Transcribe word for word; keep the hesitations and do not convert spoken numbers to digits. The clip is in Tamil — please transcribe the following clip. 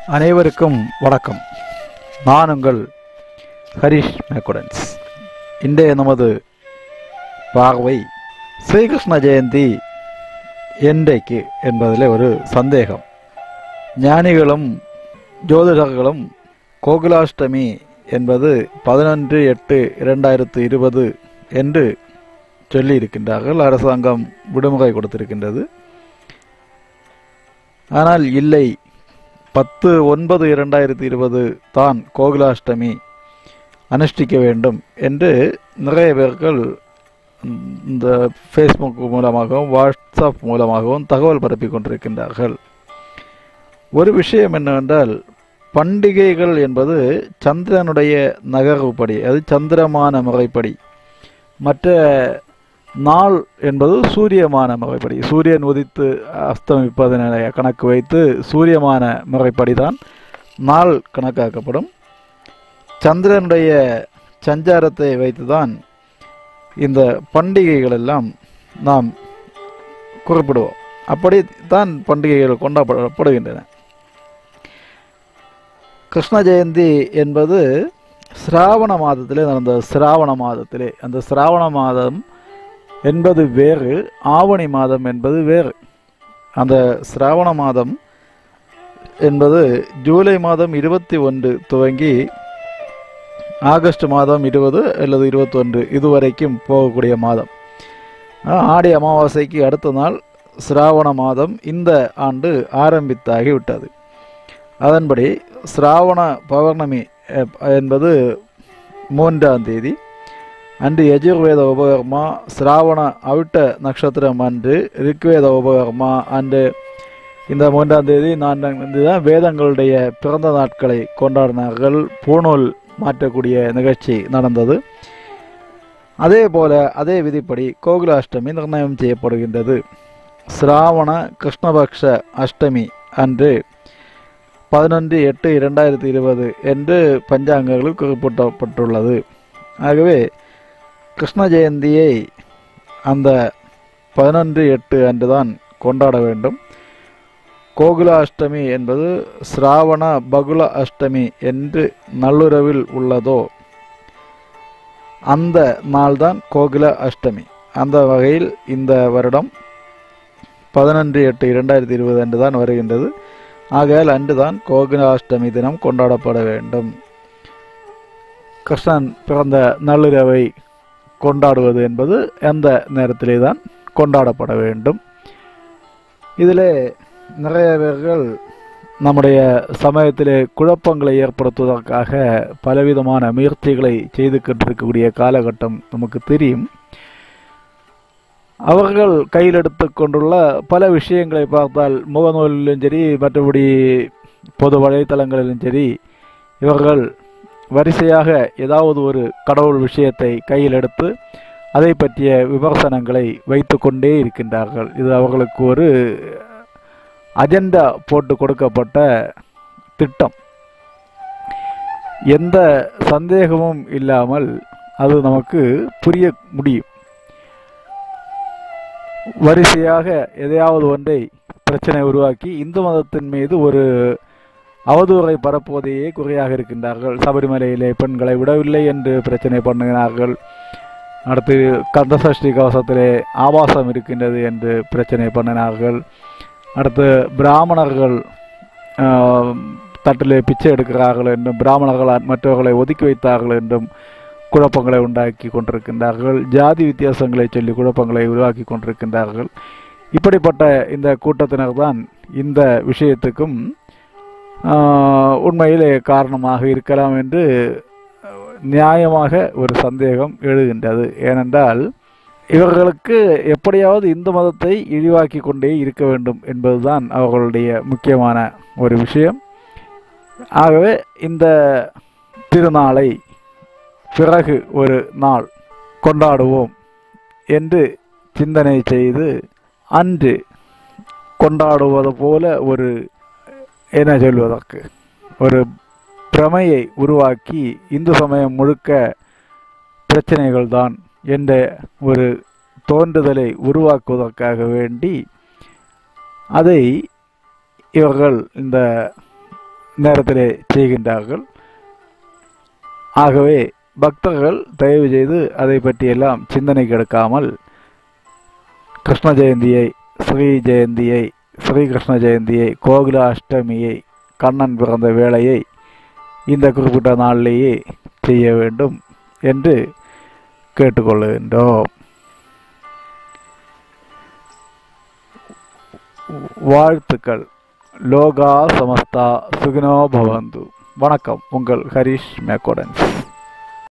அனைவருக்கும் வணக்கம். நான் உங்கள் ஹரிஷ் மேக்குடன்ஸ். இன்றைய நமது பார்வை ஸ்ரீகிருஷ்ண ஜெயந்தி என்றைக்கு என்பதில் ஒரு சந்தேகம். ஞானிகளும் ஜோதிடர்களும் கோகுலாஷ்டமி என்பது பதினொன்று எட்டு இரண்டாயிரத்து இருபது என்று சொல்லியிருக்கின்றார்கள். அரசாங்கம் விடுமுறை கொடுத்திருக்கின்றது. ஆனால் இல்லை, பத்து ஒன்பது இரண்டாயிரத்தி இருபது தான் கோகுலாஷ்டமி அனுஷ்டிக்க வேண்டும் என்று நிறைய பேர்கள் இந்த ஃபேஸ்புக் மூலமாகவும் வாட்ஸ்அப் மூலமாகவும் தகவல் பரப்பி கொண்டிருக்கின்றார்கள். ஒரு விஷயம் என்னவென்றால், பண்டிகைகள் என்பது சந்திரனுடைய நகர்வுப்படி, அது சந்திரமான முறைப்படி. மற்ற நாள் என்பது சூரியமான முறைப்படி, சூரியன் உதித்து அஸ்தமிப்பதனை கணக்கு வைத்து சூரியமான முறைப்படி தான் நாள் கணக்காக்கப்படும். சந்திரனுடைய சஞ்சாரத்தை வைத்து தான் இந்த பண்டிகைகள் எல்லாம் நாம் குறிப்பிடுவோம். அப்படி தான் பண்டிகைகள் கொண்டாடப்படுகின்றன. கிருஷ்ண ஜெயந்தி என்பது சிராவண மாதத்திலே நடந்த சிராவண மாதத்திலே அந்த சிராவண மாதம் என்பது வேறு, ஆவணி மாதம் என்பது வேறு. அந்த சிராவண மாதம் என்பது ஜூலை மாதம் இருபத்தி ஒன்று துவங்கி ஆகஸ்ட் மாதம் இருபது அல்லது இருபத்தி ஒன்று இதுவரைக்கும் போகக்கூடிய மாதம். ஆடி அமாவாசைக்கு அடுத்த நாள் சிராவண மாதம் இந்த ஆண்டு ஆரம்பித்தாகிவிட்டது. அதன்படி சிராவண பௌர்ணமி என்பது மூன்றாம் தேதி அன்று யஜுர்வேத உபகர்மா, சிராவண அவிட்ட நட்சத்திரம் அன்று ரிக்வேத உபகர்மா அன்று இந்த மூன்றாம் தேதி நான்காம் தேதி தான் வேதங்களுடைய பிறந்த நாட்களை கொண்டாடினார்கள். பூணூல் மாற்றக்கூடிய நிகழ்ச்சி நடந்தது. அதே போல அதே விதிப்படி கோகுலாஷ்டமி நிர்ணயம் செய்யப்படுகின்றது. சிராவண கிருஷ்ணபக்ஷ அஷ்டமி அன்று பதினொன்று எட்டு இரண்டாயிரத்தி இருபது என்று பஞ்சாங்கங்களில் குறிப்பிடப்பட்டுள்ளது. ஆகவே கிருஷ்ண ஜெயந்தியை அந்த பதினொன்று எட்டு அன்றுதான் கொண்டாட வேண்டும். கோகுலாஷ்டமி என்பது சிராவண பகுல அஷ்டமி என்று நல்லுறவில் உள்ளதோ அந்த நாள்தான் கோகுல அஷ்டமி. அந்த வகையில் இந்த வருடம் பதினொன்று எட்டு இரண்டாயிரத்தி இருபது அன்று தான் வருகின்றது. ஆகையால் அன்றுதான் கோகுலாஷ்டமி தினம் கொண்டாடப்பட வேண்டும். கிருஷ்ணன் பிறந்த நள்ளிரவை கொண்டாடுவது என்பது அந்த நேரத்திலே தான் கொண்டாடப்பட வேண்டும். இதில் நிறைய பேர்கள் நம்முடைய சமயத்திலே குழப்பங்களை ஏற்படுத்துவதற்காக பலவிதமான முயற்சிகளை செய்து கொண்டிருக்கக்கூடிய காலகட்டம் நமக்கு தெரியும். அவர்கள் கையில் எடுத்து கொண்டுள்ள பல விஷயங்களை பார்த்தால் முகநூலிலும் சரி, மற்றபடி பொது வலைத்தளங்களிலும் சரி, இவர்கள் வரிசையாக ஏதாவது ஒரு கடவுள் விஷயத்தை கையில் எடுத்து அதை பற்றிய விமர்சனங்களை வைத்து கொண்டே இருக்கின்றார்கள். இது அவர்களுக்கு ஒரு அஜெண்டா போட்டு கொடுக்கப்பட்ட திட்டம். எந்த சந்தேகமும் இல்லாமல் அது நமக்கு புரிய முடியும். வரிசையாக எதையாவது ஒன்றை பிரச்சனை உருவாக்கி இந்து மதத்தின் மீது ஒரு அவதூறை பரப்புவதையே குறையாக இருக்கின்றார்கள். சபரிமலையிலே பெண்களை விடவில்லை என்று பிரச்சனை பண்ணுகிறார்கள். அடுத்து கந்தசஷ்டி கவசத்திலே ஆபாசம் இருக்கின்றது என்று பிரச்சனை பண்ணினார்கள். அடுத்து பிராமணர்கள் தட்டிலே பிச்சை எடுக்கிறார்கள் என்றும், பிராமணர்கள் மற்றவர்களை ஒதுக்கி வைத்தார்கள் என்றும் குழப்பங்களை உண்டாக்கி கொண்டிருக்கின்றார்கள். ஜாதி வித்தியாசங்களை சொல்லி குழப்பங்களை உருவாக்கி கொண்டிருக்கின்றார்கள். இப்படிப்பட்ட இந்த கூட்டத்தினர் தான் இந்த விஷயத்துக்கும் உண்மையிலே காரணமாக இருக்கலாம் என்று நியாயமாக ஒரு சந்தேகம் எழுகின்றது. ஏனென்றால் இவர்களுக்கு எப்படியாவது இந்து மதத்தை இழிவாக்கி கொண்டே இருக்க வேண்டும் என்பதுதான் அவர்களுடைய முக்கியமான ஒரு விஷயம். ஆகவே இந்த திருநாளை பிறகு ஒரு நாள் கொண்டாடுவோம் என்று சிந்தனை செய்து அன்று கொண்டாடுவது போல ஒரு என்ன சொல்வதற்கு ஒரு பிரமையை உருவாக்கி இந்து சமயம் முழுக்க பிரச்சனைகள் தான் என்ற ஒரு தோன்றுதலை உருவாக்குவதற்காக வேண்டி அதை இவர்கள் இந்த நேரத்திலே செய்கின்றார்கள். ஆகவே பக்தர்கள் தயவு செய்து அதை பற்றியெல்லாம் சிந்தனைக்கு எடுக்காமல் கிருஷ்ண ஜெயந்தியை, ஸ்ரீ ஜெயந்தியை, ஸ்ரீகிருஷ்ண ஜெயந்தியை, கோகுல அஷ்டமியை, கண்ணன் பிறந்த வேளையை இந்த குறிப்பிட்ட நாளிலேயே செய்ய வேண்டும் என்று கேட்டுக்கொள்கின்றோம். வாழ்த்துக்கள். லோகா சமஸ்தா சுகினோ பவந்து. வணக்கம், உங்கள் ஹரிஷ் மேக்கோடன்ஸ்.